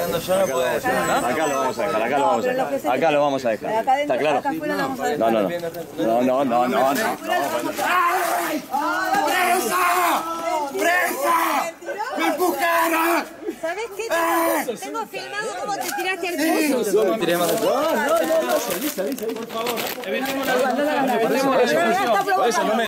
Cuando yo no puedo decir, ¿no? Acá lo vamos a dejar, acá lo vamos a dejar. Acá lo vamos a dejar. ¿Está claro? Acá afuera lo vamos a dejar. No, no, no. No, no, no, no, no. ¡Presa! ¡Presa! ¡Me empujaron! ¿Sabés qué? Tengo filmado cómo te tiraste al pozo. No, salí, por favor. Evitemos la